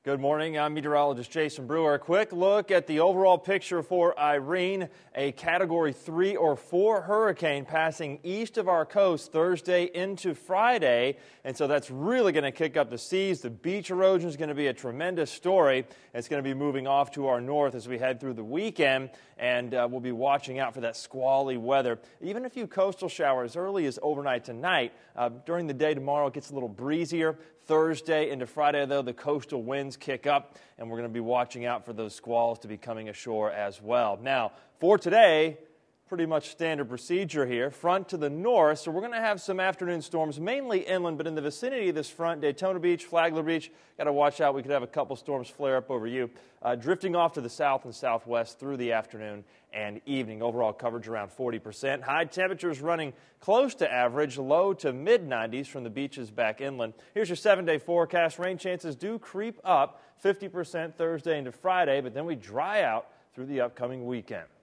Good morning. I'm meteorologist Jason Brewer. A quick look at the overall picture for Irene, a Category 3 or 4 hurricane passing east of our coast Thursday into Friday. And so that's really going to kick up the seas. The beach erosion is going to be a tremendous story. It's going to be moving off to our north as we head through the weekend. And we'll be watching out for that squally weather. Even a few coastal showers early as overnight tonight. During the day tomorrow, it gets a little breezier. Thursday into Friday, though, the coastal winds kick up, and we're going to be watching out for those squalls to be coming ashore as well. Now, for today, pretty much standard procedure here. Front to the north, so we're going to have some afternoon storms, mainly inland, but in the vicinity of this front, Daytona Beach, Flagler Beach, got to watch out. We could have a couple storms flare up over you. Drifting off to the south and southwest through the afternoon and evening. Overall coverage around 40%. High temperatures running close to average, low to mid-90s from the beaches back inland. Here's your 7-day forecast. Rain chances do creep up 50% Thursday into Friday, but then we dry out through the upcoming weekend.